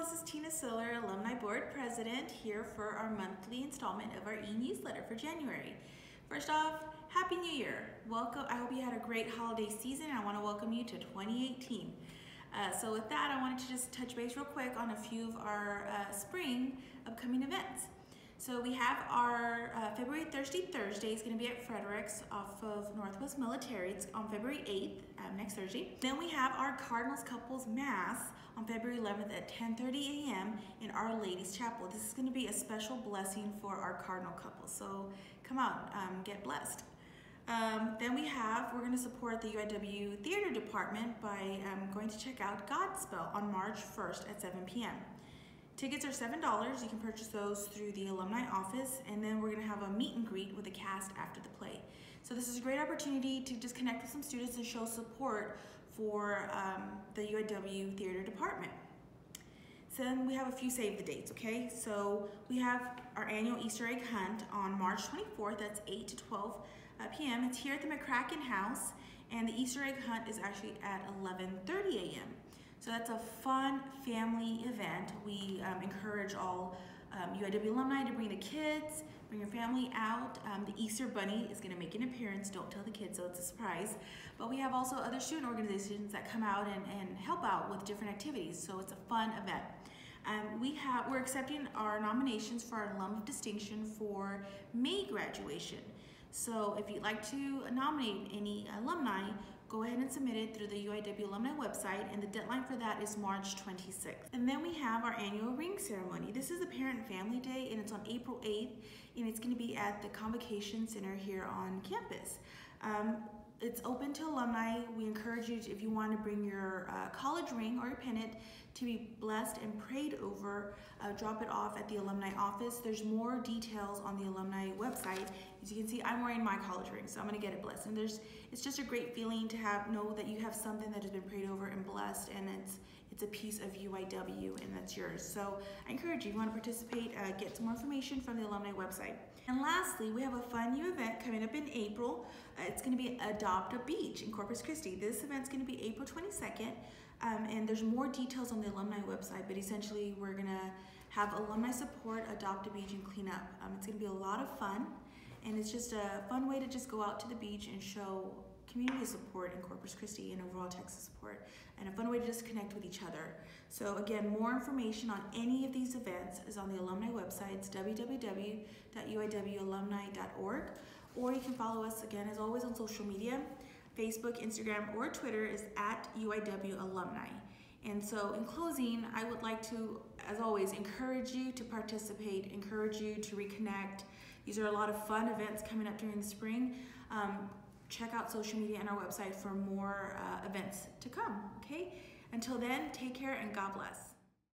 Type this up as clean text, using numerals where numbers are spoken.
this is Tina Siller, Alumni Board President, here for our monthly installment of our e-newsletter for January. First off, Happy New Year. Welcome. I hope you had a great holiday season, and I want to welcome you to 2018. So with that, I wanted to just touch base real quick on a few of our spring upcoming events. So we have our February Thirsty Thursday is going to be at Fredericks off of Northwest Military. It's on February 8th, next Thursday. Then we have our Cardinals Couples Mass on February 11th at 10:30 a.m. in Our Lady's Chapel. This is going to be a special blessing for our Cardinal couples. So come out, get blessed. Then we're going to support the UIW Theater Department by going to check out Godspell on March 1st at 7 p.m. Tickets are $7. You can purchase those through the alumni office, and then we're going to have a meet and greet with the cast after the play. So this is a great opportunity to just connect with some students and show support for the UIW Theater Department. So then we have a few save the dates, okay? So we have our annual Easter egg hunt on March 24th. That's 8 to 12 p.m. It's here at the McCracken House, and the Easter egg hunt is actually at 11:30 a.m. So that's a fun family event. We encourage all UIW alumni to bring the kids, bring your family out. The Easter Bunny is going to make an appearance. Don't tell the kids, so it's a surprise. But we have also other student organizations that come out and help out with different activities, so it's a fun event. We're accepting our nominations for our Alum of Distinction for May graduation. So if you'd like to nominate any alumni, go ahead and submit it through the UIW alumni website, and the deadline for that is March 26th. And then we have our annual ring ceremony. This is a Parent and Family Day, and it's on April 8th, and it's going to be at the Convocation Center here on campus. It's open to alumni. We encourage you, if you want to bring your college ring or your pennant to be blessed and prayed over, drop it off at the alumni office. There's more details on the alumni website. As you can see, I'm wearing my college ring, so I'm going to get it blessed. And it's just a great feeling to know that you have something that has been prayed over and blessed, and it's a piece of UIW, and that's yours. So I encourage you, if you want to participate, get some more information from the alumni website. And lastly, we have a fun new event coming up in April. It's going to be Adopt a Beach in Corpus Christi. This event's going to be April 22nd, and there's more details on the alumni website, but essentially we're going to have alumni support Adopt a Beach and clean up. It's going to be a lot of fun, and it's just a fun way to just go out to the beach and show community support in Corpus Christi and overall Texas support, and a fun way to just connect with each other. So again, more information on any of these events is on the alumni websites, www.uiwalumni.org, or you can follow us, again, as always, on social media. Facebook, Instagram, or Twitter is at UIW Alumni. And so in closing, I would like to, as always, encourage you to participate, encourage you to reconnect. These are a lot of fun events coming up during the spring. Check out social media and our website for more events to come, okay? Until then, take care and God bless.